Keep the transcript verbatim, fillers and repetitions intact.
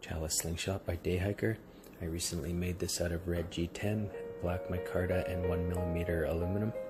Chalice Slingshot by Dayhiker. I recently made this out of Red G ten, black micarta, and one millimeter aluminum.